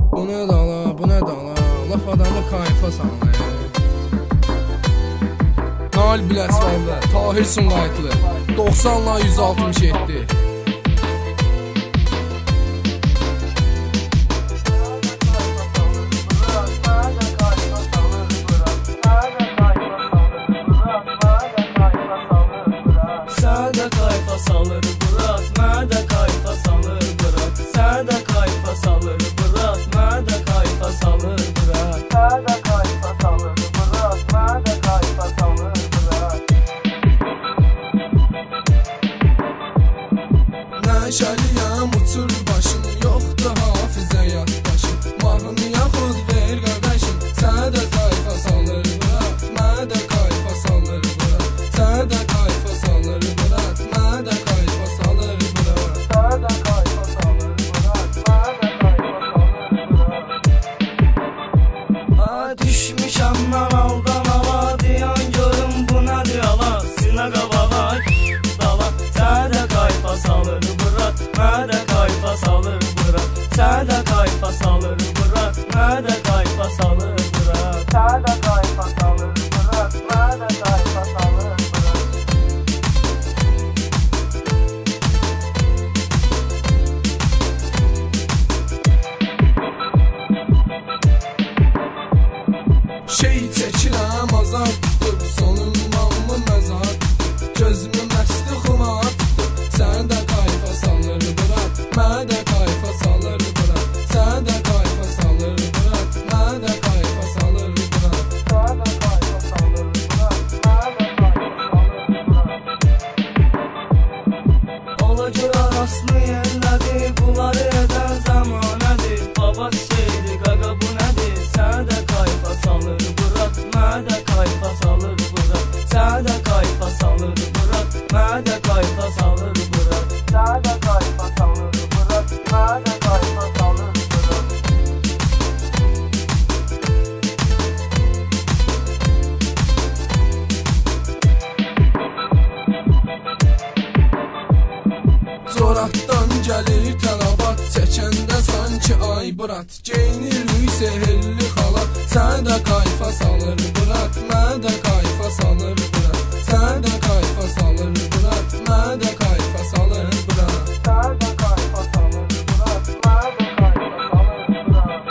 Bu ne dala, bu ne dala, laf adamı kayfa salır. Nail Biləsvallı, Tahir Sumqayıtlı, 90'la 167. Sədə kayfa salır Murat, mədə kayfa salır Murat. Sədə kayfa salır Murat, mədə kayfa salır Murat. Sədə kayfa salır Murat, mədə kayfa salır Murat. Nəşəliyəm, uçur başım, yoxdur hafizə yaddaşım. Mahnı yaxud ver qardaşım, sədə kayfa salır Murat, mədə kayfa salır Murat. Sədə kayfa salır Murat, mədə kayfa salır Murat. Sədə kayfa salır Murat, mədə kayfa salır Murat. Düşmüşəm mən aldan ala, diyan görüm bu nədir ala. Sinə qabağa dala, sədə kayfa salır Murat, mədə kayfa salır Murat. Sədə kayfa salır Murat, mədə kayfa salır Murat. Sədə kayfa salır Murat, mədə kayfa salır Murat. Şey çəkirəm, azar tutub, sonunmanmı məzar tutub. Gözümü məsti xumar tutub, sədə kayfa salır Murat, mədə kayfa salır Murat. Sədə kayfa salır Murat, mədə kayfa salır Murat. Sədə kayfa salır Murat, mədə kayfa salır Murat. Ola gör arasını yerlədi, bunları edən zamanədir. Baba şeydi, qaqa bu nədir? Sədə kayfa salır Murat, mədə kayfa salır Murat. Sədə kayfa salır Murat, mədə kayfa salır Murat. Sədə kayfa salır Murat, mədə kayfa salır Murat. Coratdan gəlir tələbat, çəkəndə sanki ay Murat. Geyinirik sehrli xalat, sədə kayfa salır Murat, mədə kayfa salır Murat. Sədə kayfa salır Murat, mədə kayfa salır Murat. Sədə kayfa salır Murat, mədə kayfa salır Murat.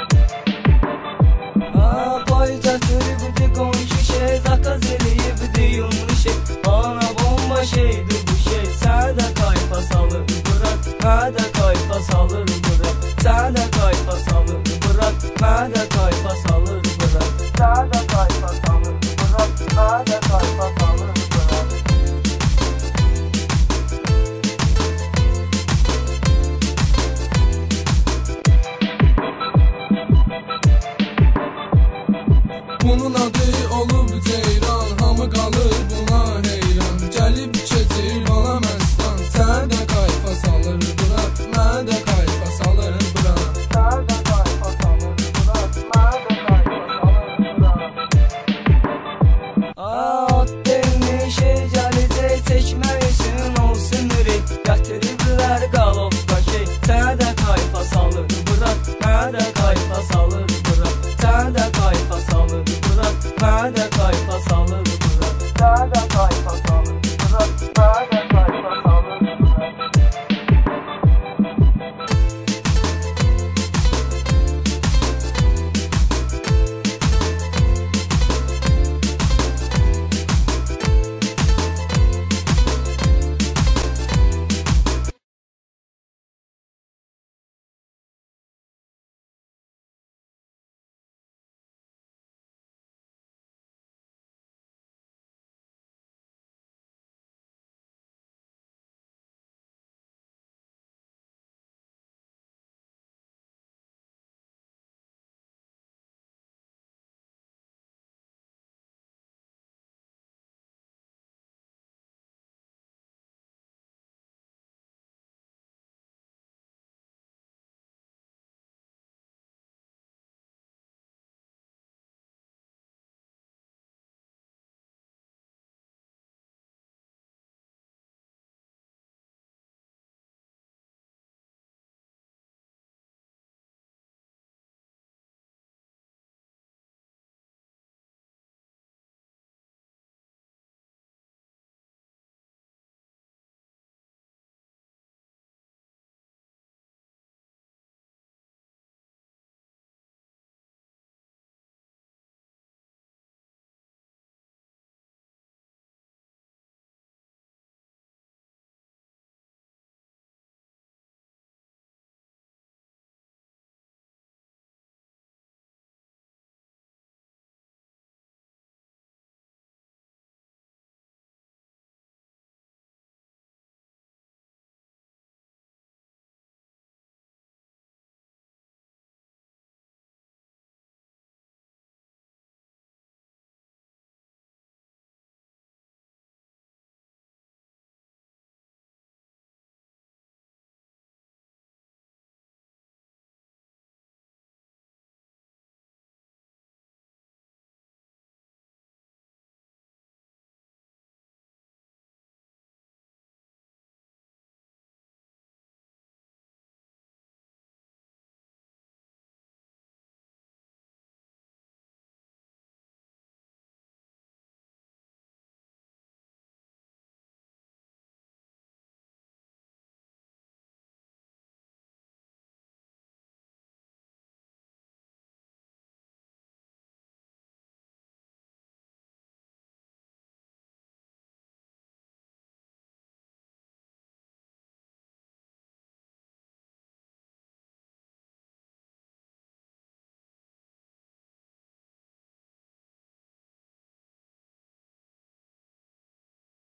Boy gətiribdi qonşu şey, zakaz eləyibdi yumru şey. Ana bomba şeydir bu şey, sədə kayfa salır Murat, mədə kayfa salır Murat. Sədə kayfa salır Murat, mədə kayfa salır Murat. Sədə kayfa salır Murat, mədə kayfa salır Murat. Bunun adı olub ceyran, hamı qalır buna heyran. Gəlib keçir bala məstan, sədə kayfa salır Murat, mədə kayfa salır Murat. Sədə kayfa salır Murat, mədə kayfa salır Murat. At demir şey gələcək, çəkmək üçün olsun ürək. Gətiriblər qalovda şey, sədə kayfa salır Murat, mədə kayfa salır